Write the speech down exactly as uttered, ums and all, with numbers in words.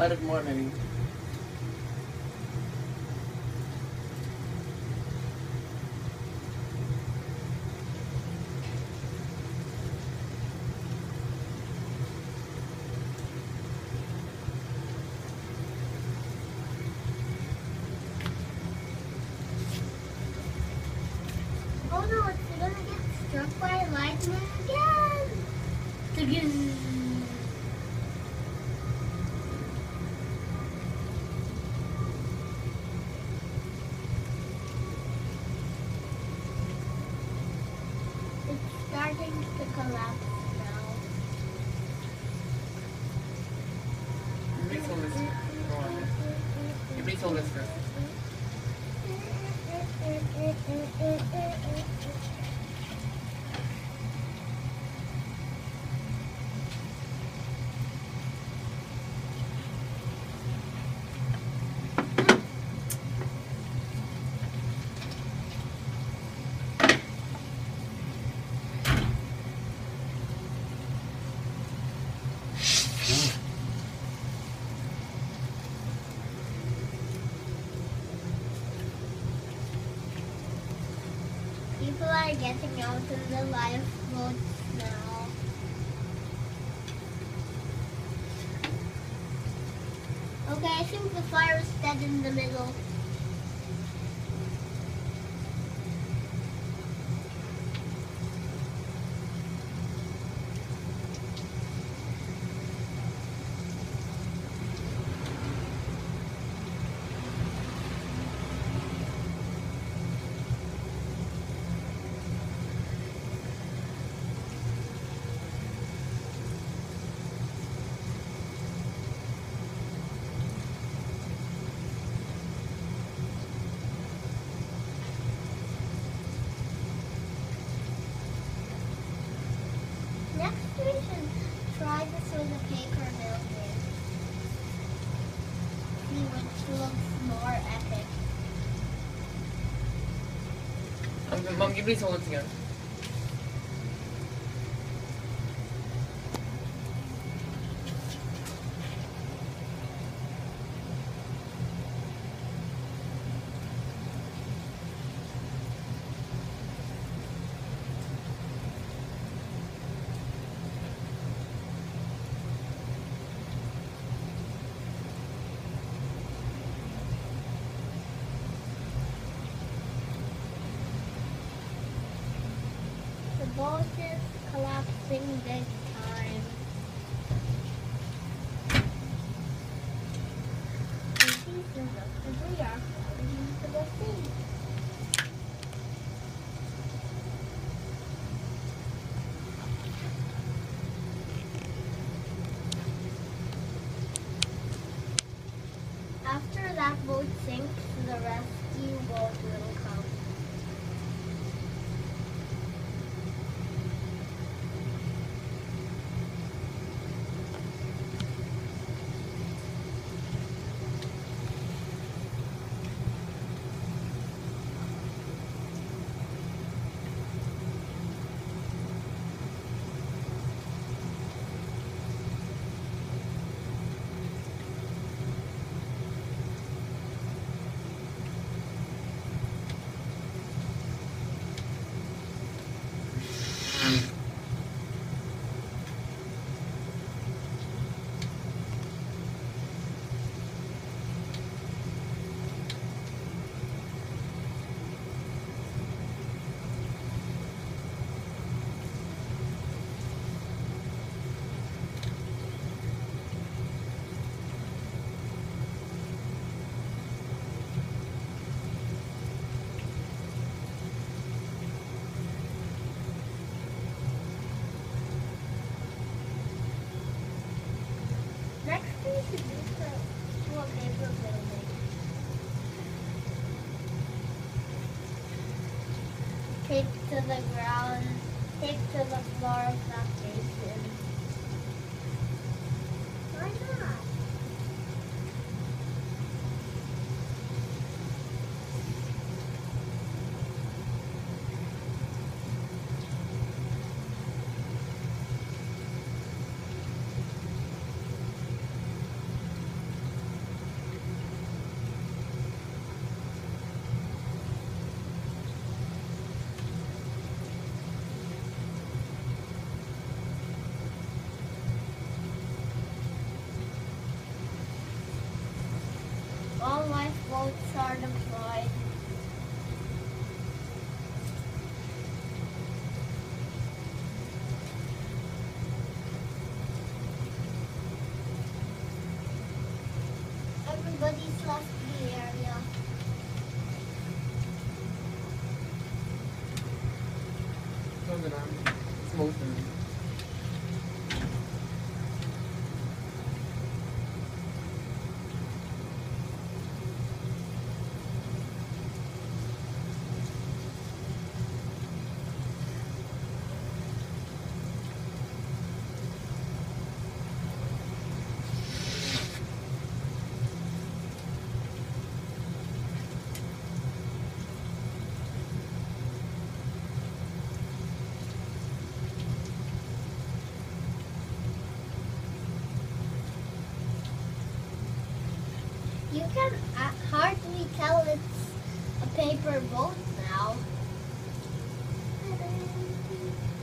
Add it more maybe. Oh no, it's gonna get struck by lightning again. Again. It's starting to collapse now. Please hold this. Go on. Please hold this first. People are getting out in the lifeboats now. Okay, I think the fire is dead in the middle. Next we should try this with a paper building. See which looks more epic. Um, Mom, you please hold it together. The boat is collapsing big time. The pieces of debris are falling into the sea. After that boat sinks, the rescue boat will come. Next we should do to, to a paper building. Take to the ground, take to the floor of that basin. Why not? boats are deployed. Everybody's left the area. So good, um, it's motion. You can uh, hardly tell it's a paper boat now.